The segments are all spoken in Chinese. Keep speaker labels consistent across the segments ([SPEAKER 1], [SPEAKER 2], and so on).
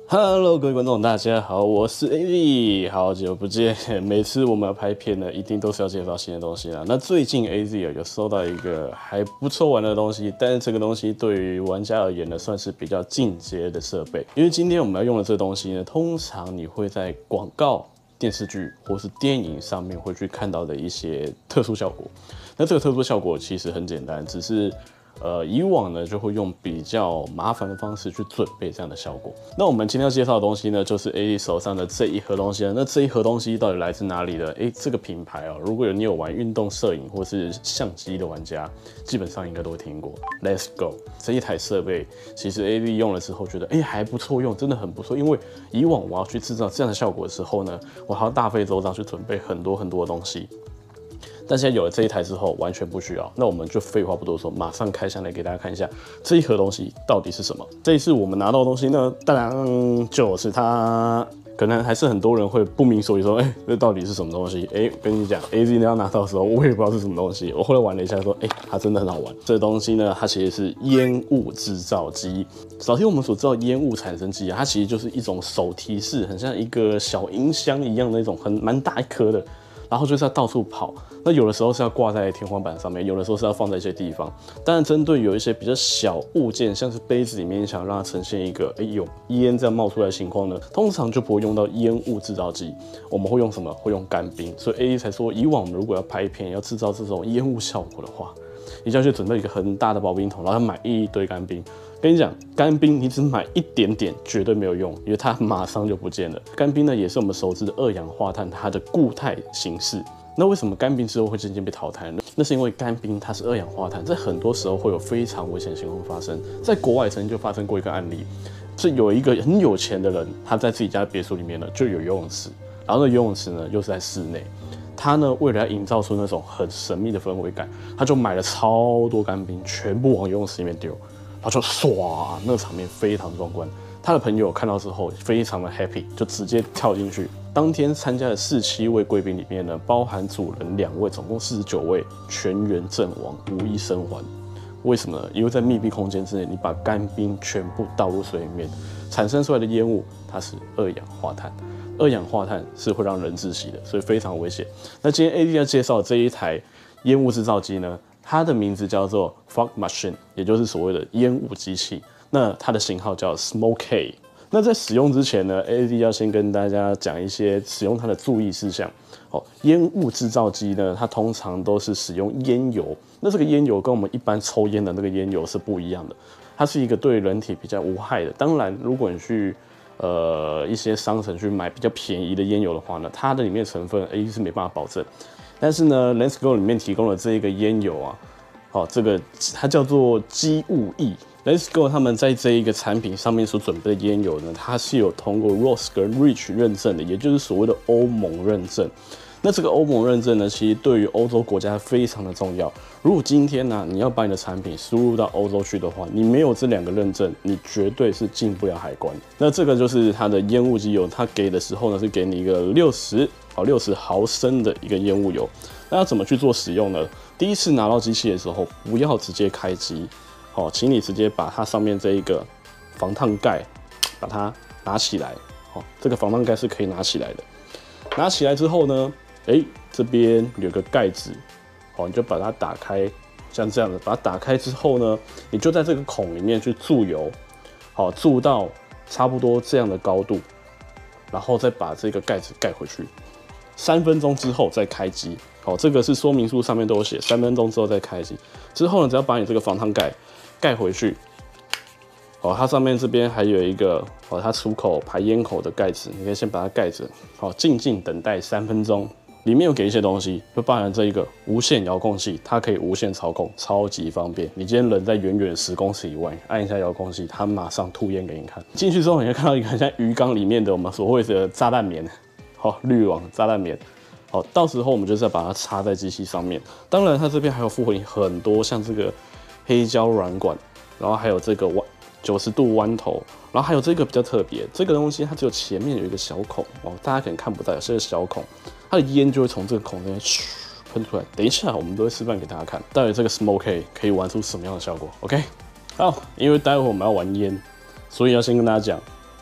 [SPEAKER 1] Hello，各位观众，大家好，我是 AZ，好久不见。每次我们要拍片呢，一定都是要介绍新的东西啦。那最近 AZ 有收到一个还不错玩的东西，但是这个东西对于玩家而言呢，算是比较进阶的设备。因为今天我们要用的这个东西呢，通常你会在广告、电视剧或是电影上面会去看到的一些特殊效果。那这个特殊效果其实很简单，只是以往呢就会用比较麻烦的方式去准备这样的效果。那我们今天要介绍的东西呢，就是 AZ 手上的这一盒东西。那这一盒东西到底来自哪里呢？这个品牌哦，如果你有玩运动摄影或是相机的玩家，基本上应该都会听过。Let's go！ 这一台设备其实 AZ 用了之后觉得还不错用，真的很不错。因为以往我要去制造这样的效果的时候呢，我还要大费周章去准备很多的东西。但现在有了这一台之后，完全不需要。那我们就废话不多说，马上开箱来给大家看一下这一盒东西到底是什么。这一次我们拿到的东西呢，当然就是它。可能还是很多人会不明所以说，这到底是什么东西？跟你讲 ，AZ 要拿到的时候，我也不知道是什么东西。我后来玩了一下，说，它真的很好玩。这个东西呢，它其实是烟雾制造机。早期我们所知道烟雾产生机啊，它其实就是一种手提式，很像一个小音箱一样的那种，蛮大一颗的。然后就是要到处跑，那有的时候是要挂在天花板上面，有的时候是要放在一些地方。当然，针对有一些比较小物件，像是杯子里面想让它呈现一个有烟这样冒出来的情况呢，通常就不会用到烟雾制造机，我们会用什么？会用干冰。所以 AZ 才说，以往我们如果要拍片要制造这种烟雾效果的话，你就要去准备一个很大的保冰桶，然后买一堆干冰。跟你讲，干冰你只买一点点绝对没有用，因为它马上就不见了。干冰呢也是我们熟知的二氧化碳它的固态形式。那为什么干冰之后会渐渐被淘汰呢？那是因为干冰它是二氧化碳，在很多时候会有非常危险的情况发生。在国外曾经就发生过一个案例，是有一个很有钱的人，他在自己家的别墅里面呢就有游泳池，然后那游泳池呢又是在室内。他呢，为了要营造出那种很神秘的氛围感，他就买了超多干冰，全部往游泳池里面丢。然后就唰，那个场面非常壮观。他的朋友看到之后非常的 happy， 就直接跳进去。当天参加的47位贵宾里面呢，包含主人2位，总共49位，全员阵亡，无一生还。为什么呢？因为在密闭空间之内，你把干冰全部倒入水里面，产生出来的烟雾，它是二氧化碳。二氧化碳是会让人窒息的，所以非常危险。那今天 AZ 要介绍的这一台烟雾制造机呢？它的名字叫做 fog machine， 也就是所谓的烟雾机器。那它的型号叫 smoke。那在使用之前呢 ，AZ 要先跟大家讲一些使用它的注意事项。烟雾制造机呢，它通常都是使用烟油。那这个烟油跟我们一般抽烟的那个烟油是不一样的，它是一个对人体比较无害的。当然，如果你去一些商城去买比较便宜的烟油的话呢，它的里面的成分 AZ 是没办法保证。但是呢 ，Let's Go 里面提供的这一个烟油啊，这个它叫做基物液。Let's Go 他们在这一个产品上面所准备的烟油呢，它是有通过 ROHS 跟 REACH 认证的，也就是所谓的欧盟认证。那这个欧盟认证呢，其实对于欧洲国家非常的重要。如果今天呢，你要把你的产品输入到欧洲去的话，你没有这2个认证，你绝对是进不了海关。那这个就是它的烟雾机油，它给的时候呢，是给你一个60毫升的一个烟雾油。那要怎么去做使用呢？第一次拿到机器的时候，不要直接开机，请你直接把它上面这一个防烫盖把它拿起来。这个防烫盖是可以拿起来的。拿起来之后呢，这边有个盖子，你就把它打开，像这样的，把它打开之后呢，你就在这个孔里面去注油，注到差不多这样的高度，然后再把这个盖子盖回去。3分钟之后再开机，这个是说明书上面都有写，3分钟之后再开机。之后呢，只要把你这个防烫盖盖回去，它上面这边还有一个它出口排烟口的盖子，你可以先把它盖着，静静等待3分钟。里面有给一些东西，就包含这一个无线遥控器，它可以无线操控，超级方便。你今天人在远远10公尺以外，按一下遥控器，它马上吐烟给你看。进去之后，你会看到一个很像鱼缸里面的我们所谓的炸弹棉。滤网炸弹棉，到时候我们就是要把它插在机器上面。当然，它这边还有附回很多像这个黑胶软管，然后还有这个90度弯头，然后还有这个比较特别，这个东西它只有前面有一个小孔大家可能看不到，有些小孔，它的烟就会从这个孔那边喷出来。等一下，我们都会示范给大家看，到底这个 smoke 可以玩出什么样的效果。OK， 好，因为待会我们要玩烟，所以要先跟大家讲。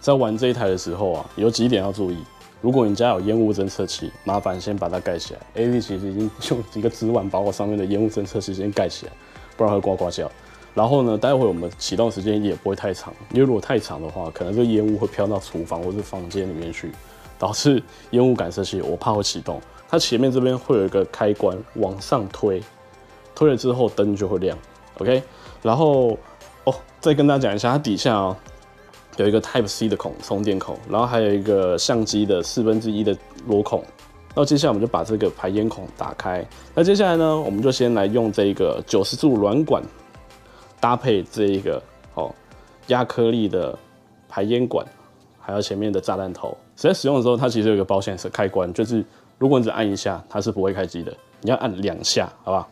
[SPEAKER 1] 在玩这一台的时候啊，有几点要注意。如果你家有烟雾侦测器，麻烦先把它盖起来。AZ 其实已经用一个纸碗把我上面的烟雾侦测器先盖起来，不然会呱呱叫。然后呢，待会我们启动时间也不会太长，因为如果太长的话，可能这个烟雾会飘到厨房或是房间里面去，导致烟雾感测器我怕会启动。它前面这边会有一个开关，往上推，推了之后灯就会亮。OK， 然后再跟大家讲一下，它底下哦。有一个 Type C 的充电孔，然后还有一个相机的1/4的螺孔。那接下来我们就把这个排烟孔打开。那接下来呢，我们就先来用这个90度软管搭配这一个亚克力的排烟管，还有前面的炸弹头。在使用的时候，它其实有一个保险开关，就是如果你只按一下，它是不会开机的，你要按2下，好不好？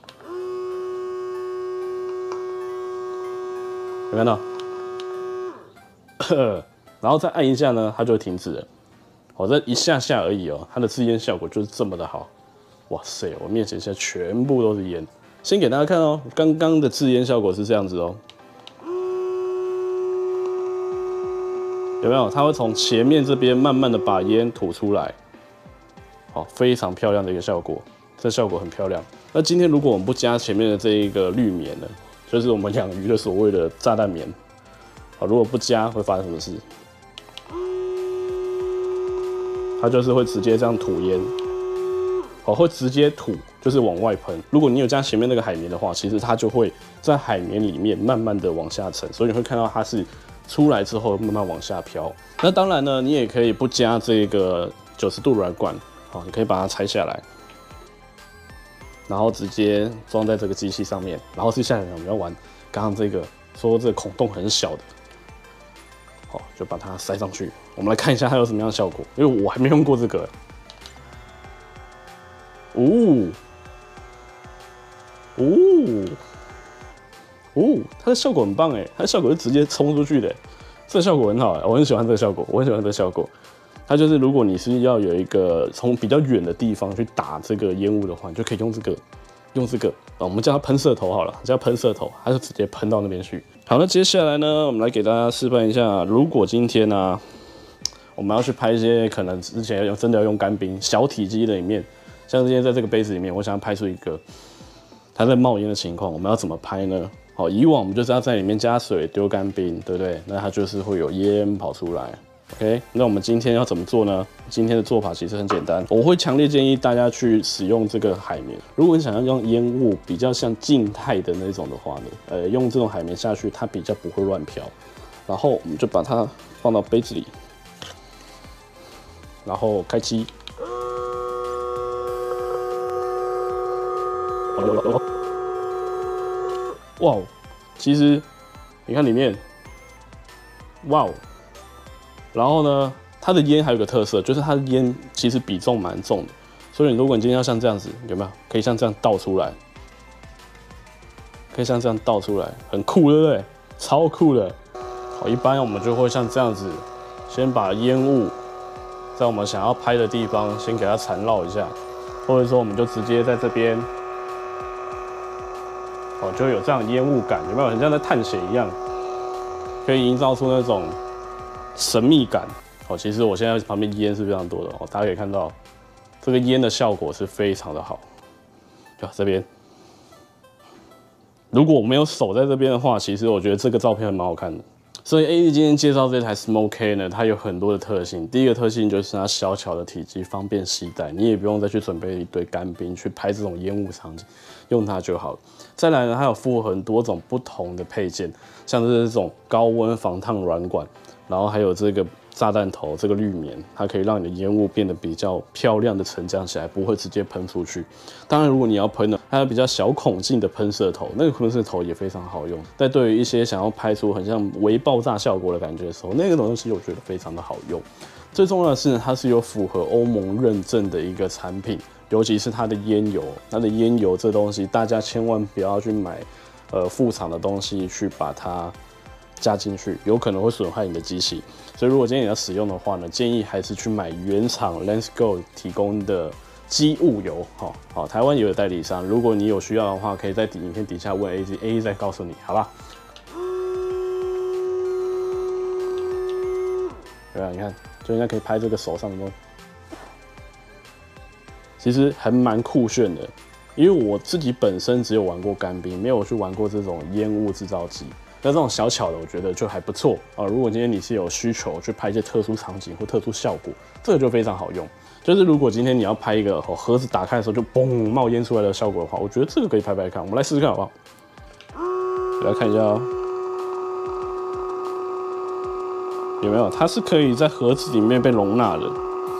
[SPEAKER 1] 有看到？然后再按一下呢，它就会停止了。这一下下而已它的制烟效果就是这么的好。哇塞，我面前现在全部都是烟。先给大家看刚刚的制烟效果是这样子有没有？它会从前面这边慢慢的把烟吐出来，非常漂亮的一个效果，这效果很漂亮。那今天如果我们不加前面的这一个滤棉呢，就是我们养鱼的所谓的炸弹棉。如果不加会发生什么事？它就是会直接这样吐烟，会直接吐，就是往外喷。如果你有加前面那个海绵的话，其实它就会在海绵里面慢慢的往下沉，所以你会看到它是出来之后慢慢往下飘。那当然呢，你也可以不加这个90度软管，你可以把它拆下来，然后直接装在这个机器上面。然后接下来我们要玩刚刚这个说这个孔洞很小的。就把它塞上去。我们来看一下它有什么样的效果，因为我还没用过这个。它的效果很棒哎，它的效果是直接冲出去的，这个效果很好哎，我很喜欢这个效果，它就是如果你是要有一个从比较远的地方去打这个烟雾的话，你就可以用这个，我们叫它喷射头好了，叫喷射头，它就直接喷到那边去。好，那接下来呢，我们来给大家示范一下，如果今天呢，我们要去拍一些可能之前真的要用干冰小体积的里面，像今天在这个杯子里面，我想要拍出一个它在冒烟的情况，我们要怎么拍呢？以往我们就是要在里面加水丢干冰，对不对？那它就是会有烟跑出来。OK， 那我们今天要怎么做呢？今天的做法其实很简单，我会强烈建议大家去使用这个海绵。如果你想要用烟雾比较像静态的那种的话呢，用这种海绵下去，它比较不会乱飘。然后我们就把它放到杯子里，然后开机。哇，其实你看里面，哇。然后呢，它的烟还有个特色，就是它的烟其实比重蛮重的，所以如果你今天要像这样子，有没有？可以像这样倒出来，很酷，对不对？超酷的。一般我们就会像这样子，先把烟雾在我们想要拍的地方先给它缠绕一下，或者说我们就直接在这边，就会有这样的烟雾感，有没有？很像在探险一样，可以营造出那种神秘感。其实我现在旁边烟是非常多的大家可以看到，这个烟的效果是非常的好。这边，如果我没有手在这边的话，其实我觉得这个照片蛮好看的。所以 AZ 今天介绍这台 Smoke K 呢，它有很多的特性。第一个特性就是它小巧的体积，方便携带，你也不用再去准备一堆干冰去拍这种烟雾场景，用它就好了。再来呢，它有附很多种不同的配件，像是这种高温防烫软管，然后还有这个炸弹头，这个滤棉，它可以让你的烟雾变得比较漂亮的沉降起来，不会直接喷出去。当然，如果你要喷呢，它有比较小孔径的喷射头，那个喷射头也非常好用。但对于一些想要拍出很像微爆炸效果的感觉的时候，那个东西我觉得非常的好用。最重要的是呢，它是有符合欧盟认证的一个产品，尤其是它的烟油。它的烟油这东西，大家千万不要去买副厂的东西去把它加进去，有可能会损害你的机器。所以如果今天你要使用的话呢，建议还是去买原厂 Lensgo 提供的机雾油。台湾也有代理商，如果你有需要的话，可以在影片底下问 AZ 再告诉你，好吧？ 对吧？你看，就应该可以拍这个手上的东西，其实还蛮酷炫的。因为我自己本身只有玩过干冰，没有去玩过这种烟雾制造机。那这种小巧的，我觉得就还不错啊。如果今天你是有需求去拍一些特殊场景或特殊效果，这个就非常好用。就是如果今天你要拍一个盒子打开的时候就嘣冒烟出来的效果的话，我觉得这个可以拍拍看。我们来试试看好不好？来看一下哦，有没有？它是可以在盒子里面被容纳的。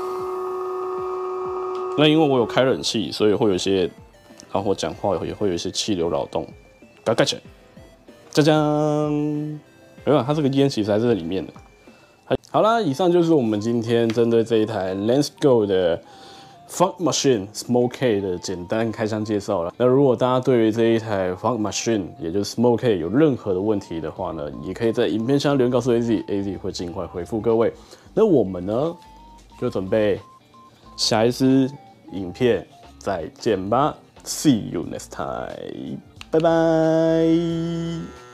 [SPEAKER 1] 那因为我有开冷气，所以会有一些，然后我讲话也会有一些气流扰动，把它盖起来。짜잔，没有，它这个烟其实还是在里面的。好啦，以上就是我们今天针对这一台 Lensgo 的 Funk Machine Smoke K 的简单开箱介绍了。那如果大家对于这一台 Funk Machine， 也就是 Smoke K 有任何的问题的话呢，也可以在影片下留言告诉 AZ 会尽快回复各位。那我们呢，就准备下一支影片再见吧 ，See you next time， 拜拜。